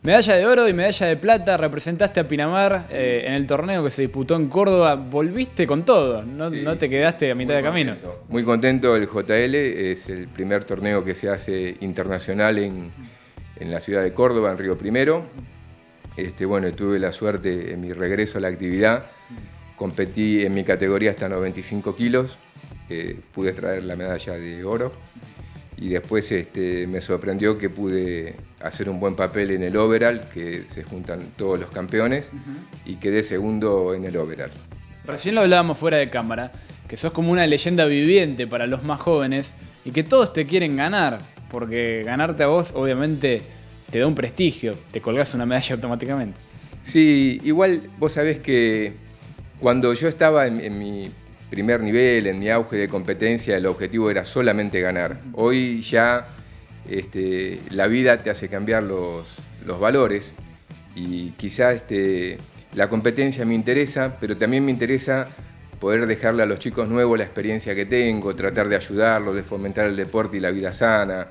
Medalla de oro y medalla de plata, representaste a Pinamar en el torneo que se disputó en Córdoba. Volviste con todo, no, Sí, no te quedaste a mitad de camino. Muy contento, el JL es el primer torneo que se hace internacional en la ciudad de Córdoba, en Río Primero. Bueno, tuve la suerte en mi regreso a la actividad, competí en mi categoría hasta 95 kilos, pude traer la medalla de oro. Y después me sorprendió que pude hacer un buen papel en el overall, que se juntan todos los campeones, y quedé segundo en el overall. Recién lo hablábamos fuera de cámara, que sos como una leyenda viviente para los más jóvenes y que todos te quieren ganar, porque ganarte a vos obviamente te da un prestigio, te colgás una medalla automáticamente. Sí, igual vos sabés que cuando yo estaba en mi primer nivel, en mi auge de competencia, el objetivo era solamente ganar. Hoy ya la vida te hace cambiar los valores y quizá la competencia me interesa, pero también me interesa poder dejarle a los chicos nuevos la experiencia que tengo, tratar de ayudarlos, de fomentar el deporte y la vida sana.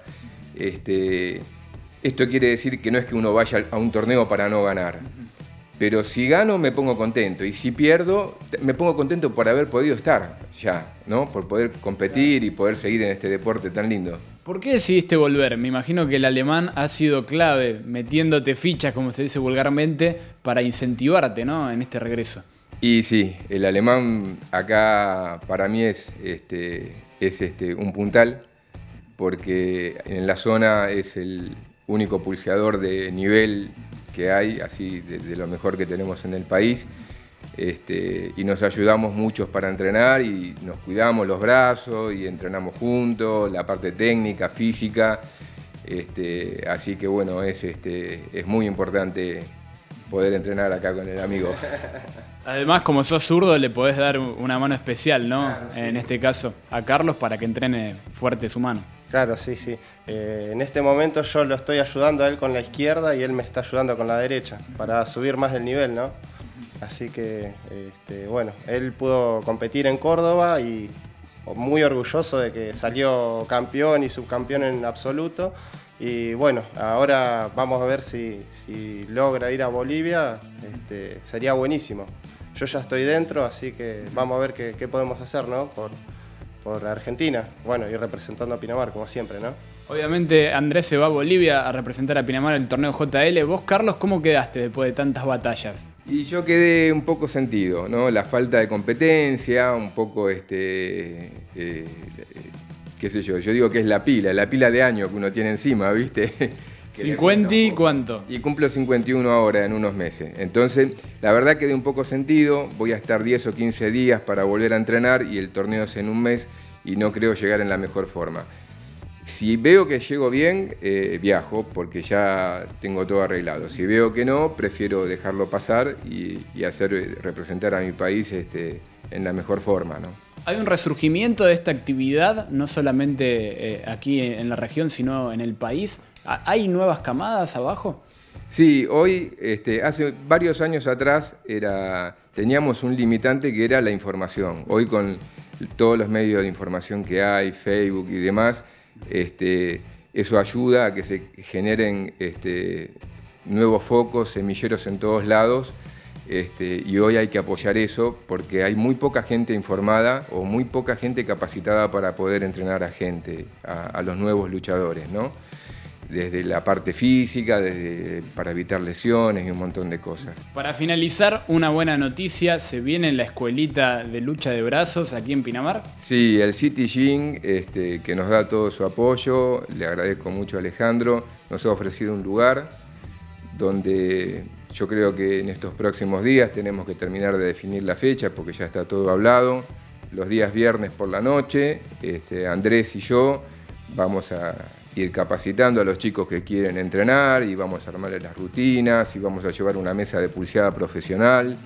Esto quiere decir que no es que uno vaya a un torneo para no ganar. Pero si gano me pongo contento y si pierdo me pongo contento por haber podido estar ya, ¿no? Por poder competir y poder seguir en este deporte tan lindo. ¿Por qué decidiste volver? Me imagino que el alemán ha sido clave, metiéndote fichas, como se dice vulgarmente, para incentivarte, ¿no? En este regreso. Y sí, el alemán acá para mí es un puntal, porque en la zona es el único pulseador de nivel que hay, así de lo mejor que tenemos en el país, y nos ayudamos muchos para entrenar y nos cuidamos los brazos y entrenamos juntos, la parte técnica, física, así que bueno, es muy importante poder entrenar acá con el amigo. Además, como sos zurdo, le podés dar una mano especial, ¿no? Claro, sí. En este caso, a Carlos para que entrene fuerte su mano. Claro, sí, sí. En este momento yo lo estoy ayudando a él con la izquierda y él me está ayudando con la derecha para subir más el nivel, ¿no? Así que, bueno, él pudo competir en Córdoba y muy orgulloso de que salió campeón y subcampeón en absoluto. Y bueno, ahora vamos a ver si logra ir a Bolivia, sería buenísimo. Yo ya estoy dentro, así que vamos a ver qué podemos hacer, ¿no? Por Argentina, bueno, y representando a Pinamar, como siempre, ¿no? Obviamente Andrés se va a Bolivia a representar a Pinamar en el torneo JL. Vos, Carlos, ¿cómo quedaste después de tantas batallas? Y yo quedé un poco sentido, ¿no? La falta de competencia, un poco, qué sé yo digo que es la pila de años que uno tiene encima, ¿viste? 50 y cuánto. Y cumplo 51 ahora en unos meses. Entonces, la verdad quedé un poco sentido, voy a estar 10 o 15 días para volver a entrenar y el torneo es en un mes y no creo llegar en la mejor forma. Si veo que llego bien, viajo porque ya tengo todo arreglado. Si veo que no, prefiero dejarlo pasar y representar a mi país en la mejor forma, ¿no? ¿Hay un resurgimiento de esta actividad, no solamente aquí en la región, sino en el país? ¿Hay nuevas camadas abajo? Sí, hoy, hace varios años atrás, teníamos un limitante que era la información. Hoy con todos los medios de información que hay, Facebook y demás, eso ayuda a que se generen nuevos focos, semilleros en todos lados. Y hoy hay que apoyar eso porque hay muy poca gente informada o muy poca gente capacitada para poder entrenar a gente, a los nuevos luchadores, ¿no? Desde la parte física, para evitar lesiones y un montón de cosas. Para finalizar, una buena noticia, se viene la escuelita de lucha de brazos aquí en Pinamar. Sí, el City Gym, que nos da todo su apoyo, le agradezco mucho a Alejandro, nos ha ofrecido un lugar donde yo creo que en estos próximos días tenemos que terminar de definir la fecha porque ya está todo hablado. Los días viernes por la noche, Andrés y yo vamos a ir capacitando a los chicos que quieren entrenar y vamos a armarles las rutinas y vamos a llevar una mesa de pulseada profesional.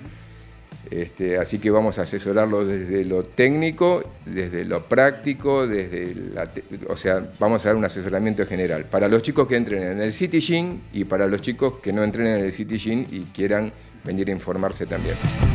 Así que vamos a asesorarlos desde lo técnico, desde lo práctico, o sea, vamos a dar un asesoramiento general para los chicos que entrenen en el City Gym y para los chicos que no entrenen en el City Gym y quieran venir a informarse también.